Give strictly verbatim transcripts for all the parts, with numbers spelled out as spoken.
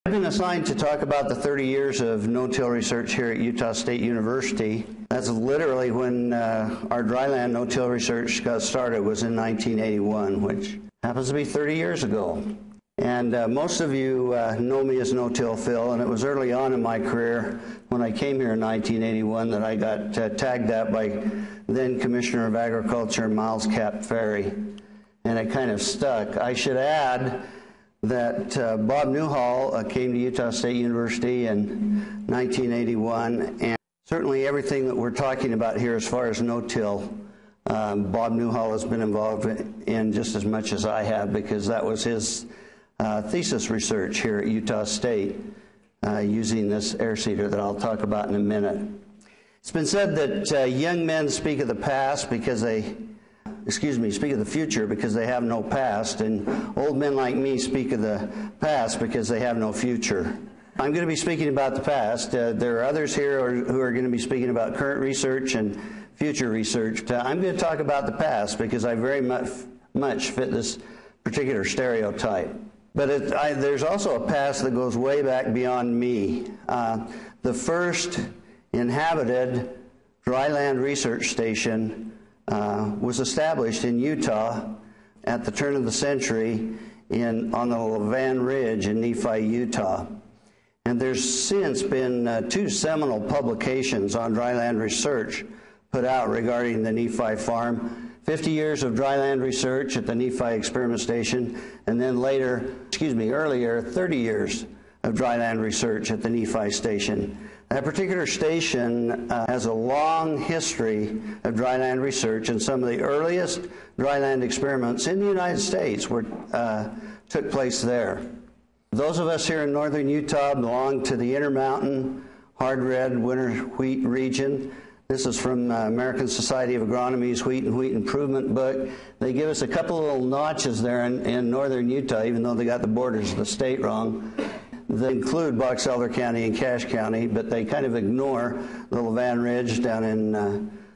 I've been assigned to talk about the thirty years of no-till research here at Utah State University. That's literally when uh, our dryland no-till research got started, was in nineteen eighty-one, which happens to be thirty years ago. And uh, most of you uh, know me as No-Till Phil, and it was early on in my career when I came here in nineteen eighty-one that I got uh, tagged at by then Commissioner of Agriculture Miles Cap Ferry, and it kind of stuck. I should add that uh, Bob Newhall uh, came to Utah State University in nineteen eighty-one, and certainly everything that we're talking about here as far as no-till, um, Bob Newhall has been involved in just as much as I have, because that was his uh, thesis research here at Utah State uh, using this air seeder that I'll talk about in a minute. It's been said that uh, young men speak of the past because they excuse me, speak of the future because they have no past, and old men like me speak of the past because they have no future. I'm going to be speaking about the past. Uh, there are others here who are going to be speaking about current research and future research. Uh, I'm going to talk about the past because I very much, much fit this particular stereotype. But it, I, there's also a past that goes way back beyond me. Uh, the first inhabited dryland research station Uh, was established in Utah at the turn of the century in, on the Levan Ridge in Nephi, Utah. And there's since been uh, two seminal publications on dryland research put out regarding the Nephi farm. fifty years of dryland research at the Nephi Experiment Station, and then later, excuse me, earlier, thirty years of dryland research at the Nephi Station. That particular station uh, has a long history of dryland research, and some of the earliest dryland experiments in the United States were, uh, took place there. Those of us here in northern Utah belong to the Intermountain Hard Red Winter Wheat region. This is from uh, American Society of Agronomy's Wheat and Wheat Improvement book. They give us a couple of little notches there in, in northern Utah, even though they got the borders of the state wrong. They include Box Elder County and Cache County, but they kind of ignore the Levan Ridge down in uh,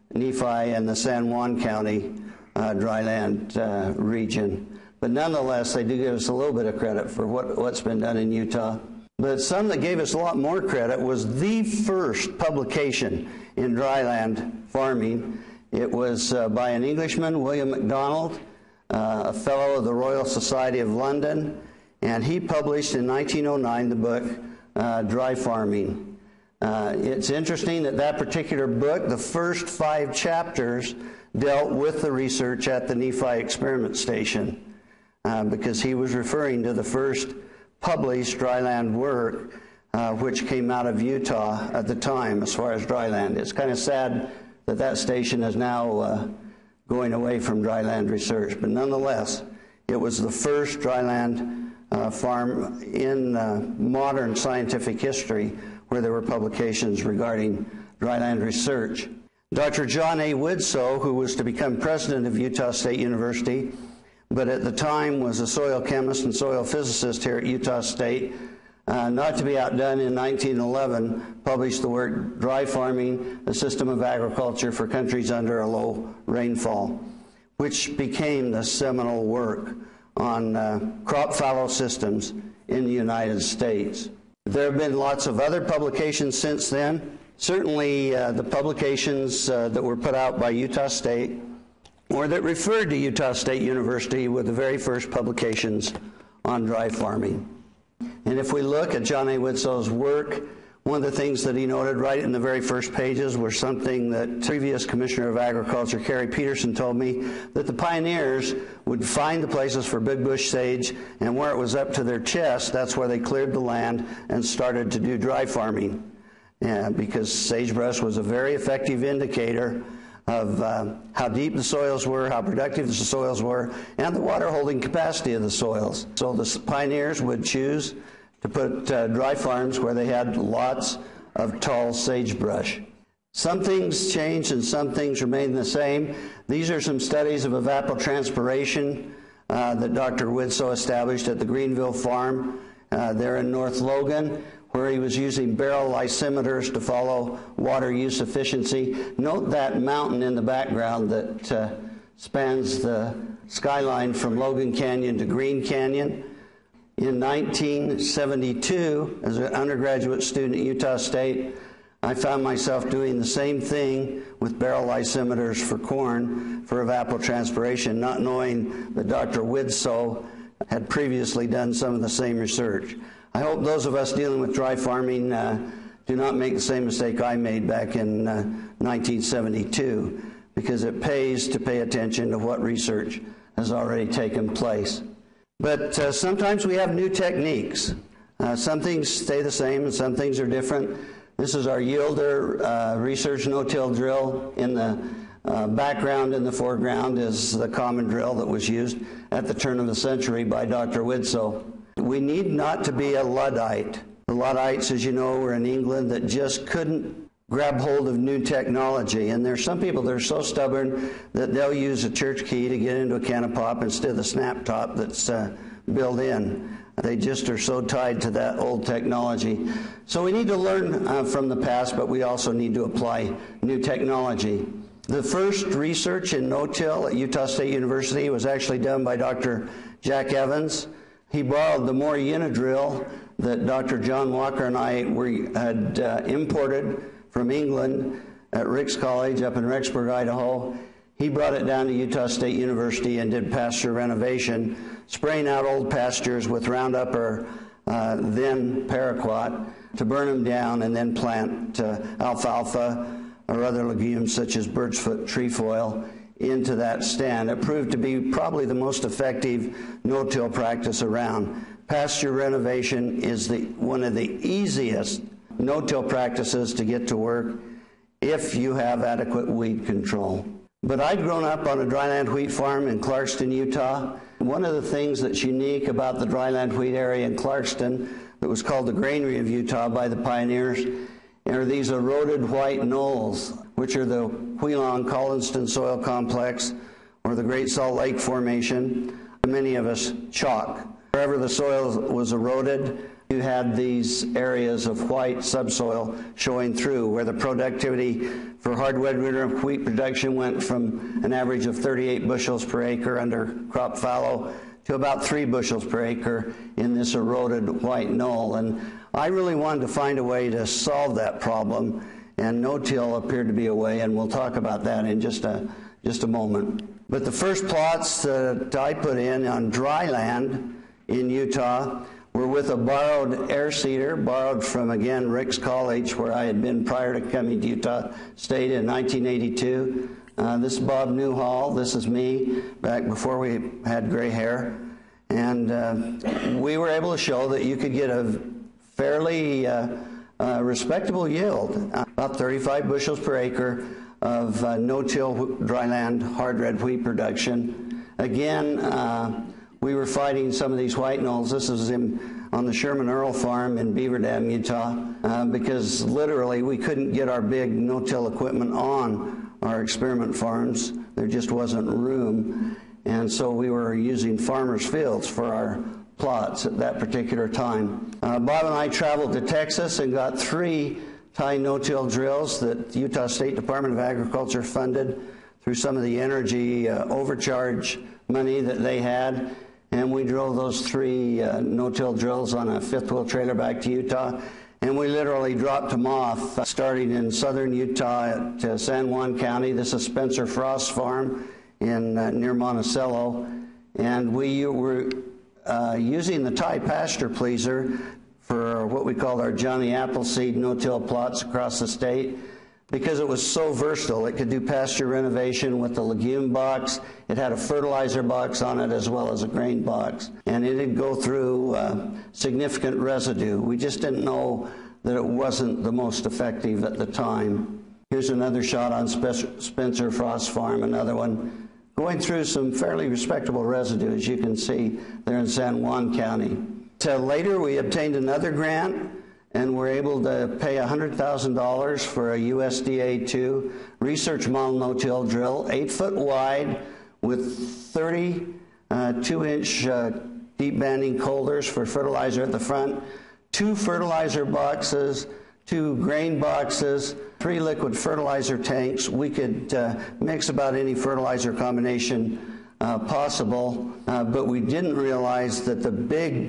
Nephi and the San Juan County uh, dryland uh, region. But nonetheless, they do give us a little bit of credit for what, what's been done in Utah. But some that gave us a lot more credit was the first publication in dryland farming. It was uh, by an Englishman, William MacDonald, uh, a fellow of the Royal Society of London, and he published in nineteen oh nine the book uh, Dry Farming. Uh, it's interesting that that particular book, the first five chapters, dealt with the research at the Nephi Experiment Station, uh, because he was referring to the first published dryland work uh, which came out of Utah at the time as far as dryland. It's kind of sad that that station is now uh, going away from dryland research, but nonetheless, it was the first dryland Uh, farm in uh, modern scientific history where there were publications regarding dryland research. Doctor John A. Widtsoe, who was to become president of Utah State University, but at the time was a soil chemist and soil physicist here at Utah State, uh, not to be outdone, in nineteen eleven, published the work Dry Farming, a System of Agriculture for Countries Under a Low Rainfall, which became the seminal work on uh, crop fallow systems in the United States. There have been lots of other publications since then. Certainly uh, the publications uh, that were put out by Utah State, or that referred to Utah State University, were the very first publications on dry farming. And if we look at John A. Widtsoe's work, one of the things that he noted right in the very first pages was something that previous Commissioner of Agriculture, Kerry Peterson, told me, that the pioneers would find the places for big bush sage, and where it was up to their chest, that's where they cleared the land and started to do dry farming. Yeah, because sagebrush was a very effective indicator of uh, how deep the soils were, how productive the soils were, and the water holding capacity of the soils. So the pioneers would choose to put uh, dry farms where they had lots of tall sagebrush. Some things change and some things remain the same. These are some studies of evapotranspiration uh, that Doctor Widtsoe established at the Greenville farm uh, there in North Logan, where he was using barrel lysimeters to follow water use efficiency. Note that mountain in the background that uh, spans the skyline from Logan Canyon to Green Canyon. In nineteen seventy-two, as an undergraduate student at Utah State, I found myself doing the same thing with barrel lysimeters for corn for evapotranspiration, not knowing that Doctor Widtsoe had previously done some of the same research. I hope those of us dealing with dry farming uh, do not make the same mistake I made back in uh, nineteen seventy-two, because it pays to pay attention to what research has already taken place. But uh, sometimes we have new techniques. Uh, some things stay the same and some things are different. This is our Yielder uh, research no-till drill. In the uh, background, in the foreground, is the common drill that was used at the turn of the century by Doctor Widtsoe. We need not to be a Luddite. The Luddites, as you know, were in England that just couldn't grab hold of new technology. And there's some people that are so stubborn that they'll use a church key to get into a can of pop instead of the snap top that's uh, built in. They just are so tied to that old technology. So we need to learn uh, from the past, but we also need to apply new technology. The first research in no-till at Utah State University was actually done by Doctor Jack Evans. He borrowed the Moore Unidrill that Doctor John Walker and I were, had uh, imported from England at Ricks College up in Rexburg, Idaho. He brought it down to Utah State University and did pasture renovation, spraying out old pastures with Roundup or uh, then Paraquat to burn them down and then plant uh, alfalfa or other legumes such as bird's foot trefoil into that stand. It proved to be probably the most effective no-till practice around. Pasture renovation is the, one of the easiest no-till practices to get to work if you have adequate weed control. But I'd grown up on a dryland wheat farm in Clarkston, Utah. One of the things that's unique about the dryland wheat area in Clarkston that was called the Granary of Utah by the pioneers are these eroded white knolls, which are the Wheelon-Collinston soil complex or the Great Salt Lake Formation, many of us chalk. Wherever the soil was eroded, you had these areas of white subsoil showing through, where the productivity for hardwood winter wheat production went from an average of thirty-eight bushels per acre under crop fallow to about three bushels per acre in this eroded white knoll. And I really wanted to find a way to solve that problem, and no-till appeared to be a way, and we'll talk about that in just a, just a moment. But the first plots that I put in on dry land in Utah were with a borrowed air seeder, borrowed from, again, Ricks College, where I had been prior to coming to Utah State in nineteen eighty-two. Uh, this is Bob Newhall. This is me, back before we had gray hair. And uh, we were able to show that you could get a fairly uh, uh, respectable yield, about thirty-five bushels per acre of uh, no-till dryland hard red wheat production. Again, uh, we were fighting some of these white knolls. This is in, on the Sherman Earl farm in Beaver Dam, Utah, uh, because literally we couldn't get our big no-till equipment on our experiment farms. There just wasn't room. And so we were using farmers' fields for our plots at that particular time. Uh, Bob and I traveled to Texas and got three tie no-till drills that the Utah State Department of Agriculture funded through some of the energy uh, overcharge money that they had. And we drove those three uh, no-till drills on a fifth wheel trailer back to Utah. And we literally dropped them off, uh, starting in southern Utah at uh, San Juan County. This is Spencer Frost's farm in uh, near Monticello. And we were uh, using the tie pasture pleaser for what we called our Johnny Appleseed no-till plots across the state, because it was so versatile. It could do pasture renovation with the legume box. It had a fertilizer box on it as well as a grain box. And it did go through uh, significant residue. We just didn't know that it wasn't the most effective at the time. Here's another shot on Spe- Spencer Frost's farm, another one, going through some fairly respectable residue, as you can see there in San Juan County. So later we obtained another grant, and we're able to pay one hundred thousand dollars for a U S D A two research model no-till drill, eight foot wide with thirty-two inch uh, deep banding coulters for fertilizer at the front, two fertilizer boxes, two grain boxes, three liquid fertilizer tanks. We could uh, mix about any fertilizer combination uh, possible, uh, but we didn't realize that the big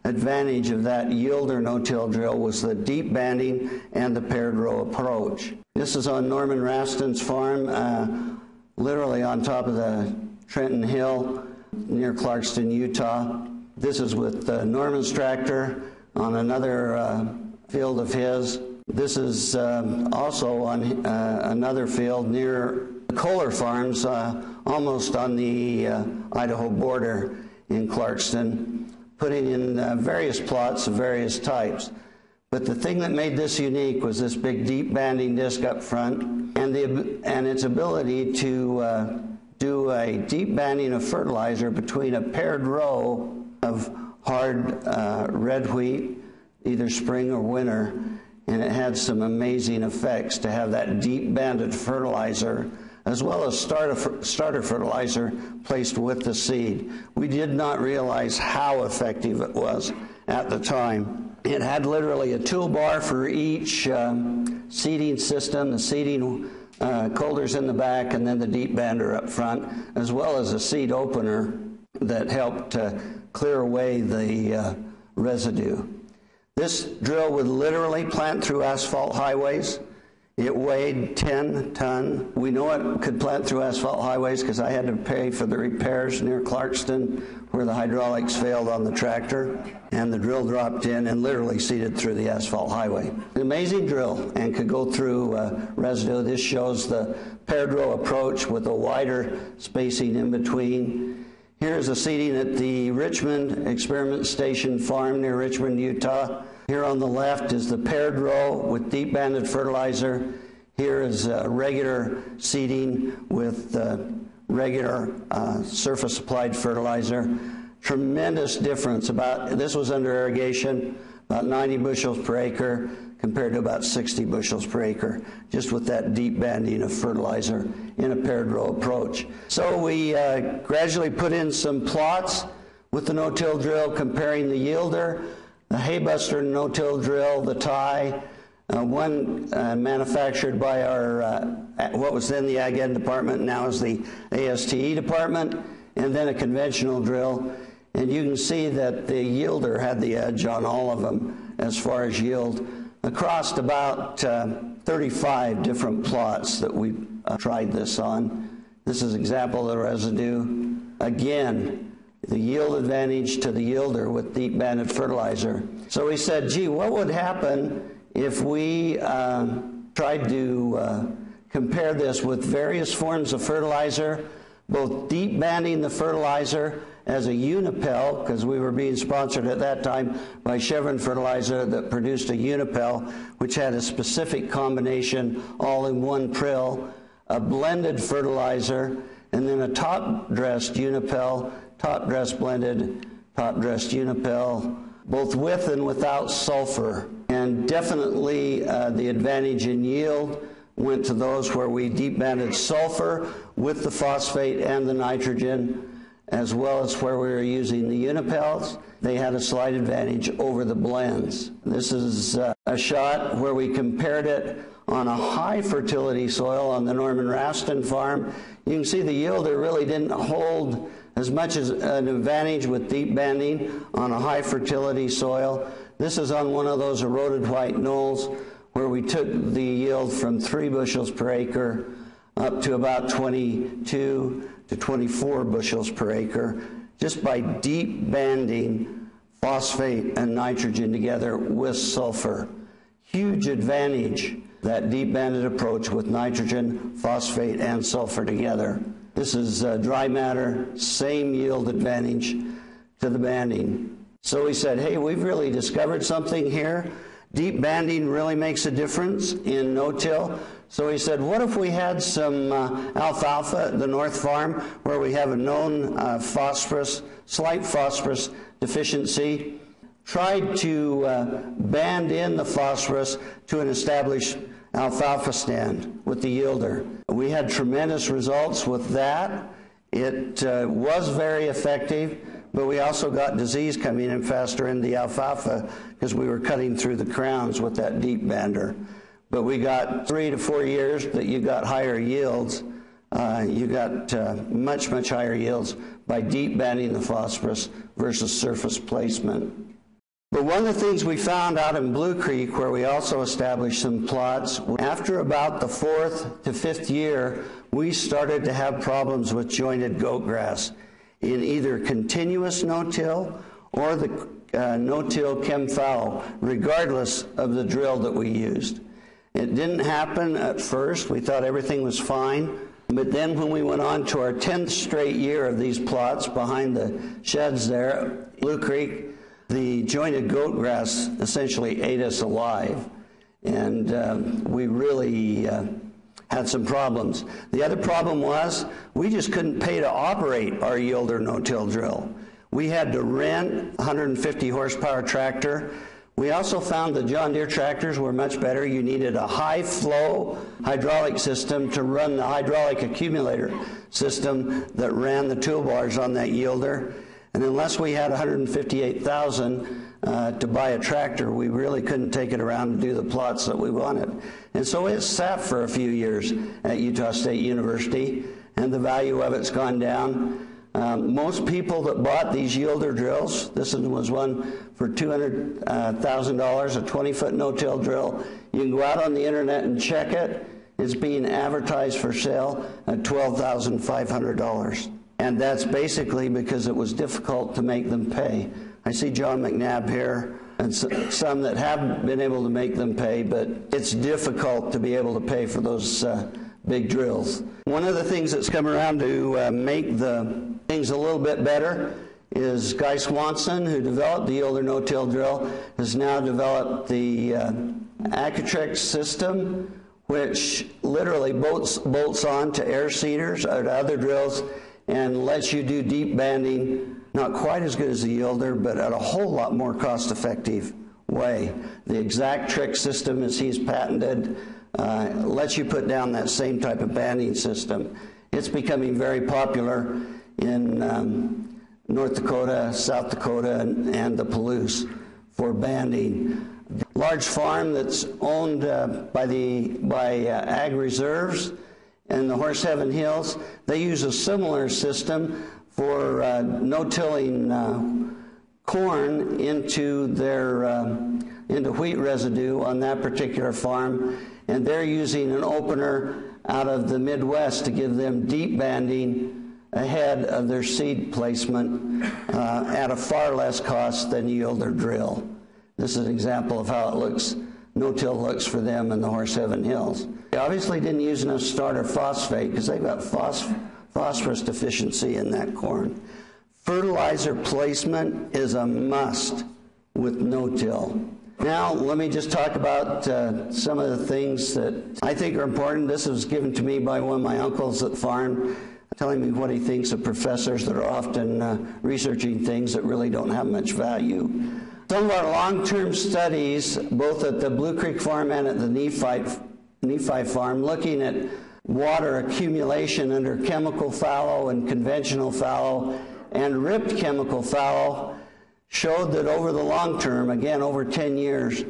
advantage of that yielder no-till drill was the deep banding and the paired row approach. This is on Norman Raston's farm, uh, literally on top of the Trenton Hill near Clarkston, Utah. This is with uh, Norman's tractor on another uh, field of his. This is um, also on uh, another field near the Kohler Farms, uh, almost on the uh, Idaho border in Clarkston, putting in uh, various plots of various types. But the thing that made this unique was this big deep banding disc up front and, the, and its ability to uh, do a deep banding of fertilizer between a paired row of hard uh, red wheat, either spring or winter, and it had some amazing effects to have that deep banded fertilizer as well as starter, starter fertilizer placed with the seed. We did not realize how effective it was at the time. It had literally a toolbar for each um, seeding system, the seeding uh, coulters in the back, and then the deep bander up front, as well as a seed opener that helped uh, clear away the uh, residue. This drill would literally plant through asphalt highways. It weighed ten ton. We know it could plant through asphalt highways because I had to pay for the repairs near Clarkston where the hydraulics failed on the tractor, and the drill dropped in and literally seeded through the asphalt highway. An amazing drill and could go through uh, residue. This shows the paired row approach with a wider spacing in between. Here's a seeding at the Richmond Experiment Station farm near Richmond, Utah. Here on the left is the paired row with deep banded fertilizer. Here is uh, regular seeding with uh, regular uh, surface applied fertilizer. Tremendous difference. About this was under irrigation, about ninety bushels per acre compared to about sixty bushels per acre, just with that deep banding of fertilizer in a paired row approach. So we uh, gradually put in some plots with the no-till drill, comparing the yielder, the Haybuster no-till drill, the tie, uh, one uh, manufactured by our, uh, what was then the Ag Ed department, now is the A S T E department, and then a conventional drill. And you can see that the yielder had the edge on all of them as far as yield, across about uh, thirty-five different plots that we uh, tried this on. This is an example of the residue. Again, the yield advantage to the yielder with deep banded fertilizer. So we said, gee, what would happen if we uh, tried to uh, compare this with various forms of fertilizer, both deep banding the fertilizer as a Unipel, because we were being sponsored at that time by Chevron Fertilizer that produced a Unipel, which had a specific combination all in one prill, a blended fertilizer, and then a top-dressed Unipel, top-dressed blended, top-dressed Unipel, both with and without sulfur. And definitely uh, the advantage in yield went to those where we deep banded sulfur with the phosphate and the nitrogen, as well as where we were using the Unipels. They had a slight advantage over the blends. This is uh, a shot where we compared it on a high fertility soil on the Norman Raston farm. You can see the yielder really didn't hold as much as an advantage with deep banding on a high fertility soil. This is on one of those eroded white knolls where we took the yield from three bushels per acre up to about twenty-two to twenty-four bushels per acre, just by deep banding phosphate and nitrogen together with sulfur. Huge advantage, that deep banded approach with nitrogen, phosphate, and sulfur together. This is uh, dry matter, same yield advantage to the banding. So we said, hey, we've really discovered something here. Deep banding really makes a difference in no-till. So he said, what if we had some uh, alfalfa at the North Farm where we have a known uh, phosphorus, slight phosphorus deficiency, tried to uh, band in the phosphorus to an established alfalfa stand with the yielder. We had tremendous results with that. It uh, was very effective, but we also got disease coming in faster in the alfalfa because we were cutting through the crowns with that deep bander. But we got three to four years that you got higher yields. Uh, you got uh, much, much higher yields by deep banding the phosphorus versus surface placement. But one of the things we found out in Blue Creek, where we also established some plots, after about the fourth to fifth year, we started to have problems with jointed goat grass in either continuous no-till or the uh, no-till chem fallow, regardless of the drill that we used. It didn't happen at first. We thought everything was fine. But then when we went on to our tenth straight year of these plots behind the sheds there at Blue Creek, the jointed goat grass essentially ate us alive. And uh, we really uh, had some problems. The other problem was we just couldn't pay to operate our yielder no-till drill. We had to rent a one hundred fifty horsepower tractor. We also found the John Deere tractors were much better. You needed a high-flow hydraulic system to run the hydraulic accumulator system that ran the toolbars on that yielder. And unless we had one hundred fifty-eight thousand dollars uh, to buy a tractor, we really couldn't take it around and do the plots that we wanted. And so it sat for a few years at Utah State University, and the value of it's gone down. Um, most people that bought these yielder drills, this was one for two hundred thousand dollars, a twenty-foot no-till drill. You can go out on the internet and check it. It's being advertised for sale at twelve thousand five hundred dollars. And that's basically because it was difficult to make them pay. I see John McNabb here, and some that have been able to make them pay, but it's difficult to be able to pay for those uh, big drills. One of the things that's come around to uh, make the things a little bit better is Guy Swanson, who developed the yielder no-till drill, has now developed the uh, Acatrex system, which literally bolts, bolts on to air seeders or to other drills and lets you do deep banding, not quite as good as the yielder, but at a whole lot more cost-effective way. The Exactric system, as he's patented, uh, lets you put down that same type of banding system. It's becoming very popular in um, North Dakota, South Dakota, and, and the Palouse for banding. Large farm that's owned uh, by the by uh, Ag Reserves in the Horse Heaven Hills, they use a similar system for uh, no-tilling uh, corn into their uh, into wheat residue on that particular farm, and they're using an opener out of the Midwest to give them deep banding ahead of their seed placement uh, at a far less cost than yielder drill. This is an example of how it looks, no-till looks for them in the Horse Heaven Hills. They obviously didn't use enough starter phosphate because they've got phos phosphorus deficiency in that corn. Fertilizer placement is a must with no-till. Now, let me just talk about uh, some of the things that I think are important. This was given to me by one of my uncles at the farm, telling me what he thinks of professors that are often uh, researching things that really don't have much value. Some of our long-term studies, both at the Blue Creek Farm and at the Nephi, Nephi Farm, looking at water accumulation under chemical fallow and conventional fallow and ripped chemical fallow, showed that over the long term, again over ten years,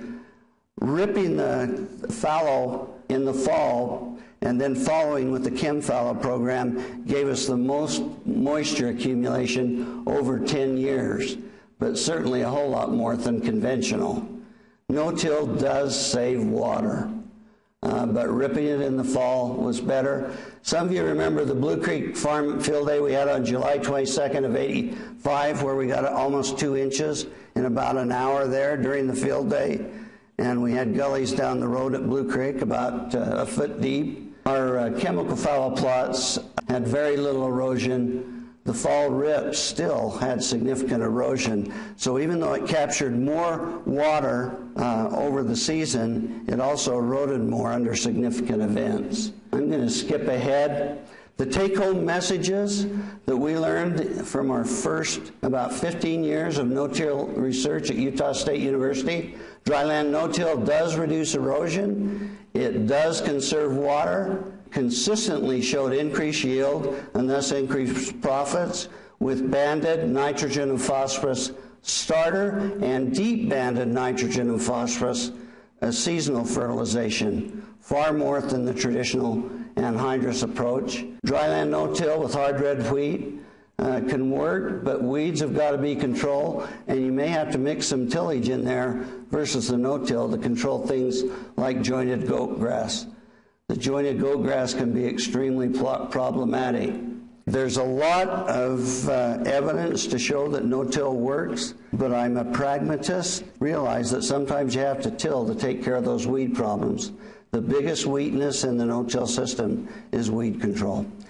ripping the fallow in the fall and then following with the chem fallow program gave us the most moisture accumulation over ten years, but certainly a whole lot more than conventional. No-till does save water, uh, but ripping it in the fall was better. Some of you remember the Blue Creek Farm Field Day we had on July twenty-second of eighty-five, where we got almost two inches in about an hour there during the field day. And we had gullies down the road at Blue Creek about uh, a foot deep. Our uh, chemical fallow plots had very little erosion. The fall rips still had significant erosion. So even though it captured more water uh, over the season, it also eroded more under significant events. I'm going to skip ahead. The take-home messages that we learned from our first about fifteen years of no-till research at Utah State University: dryland no-till does reduce erosion, it does conserve water, consistently showed increased yield and thus increased profits with banded nitrogen and phosphorus starter and deep banded nitrogen and phosphorus as seasonal fertilization, far more than the traditional anhydrous approach. Dryland no-till with hard red wheat uh, can work, but weeds have got to be controlled, and you may have to mix some tillage in there versus the no-till to control things like jointed goat grass. The jointed goat grass can be extremely problematic. There's a lot of uh, evidence to show that no-till works, but I'm a pragmatist. Realize that sometimes you have to till to take care of those weed problems. The biggest weakness in the no-till system is weed control.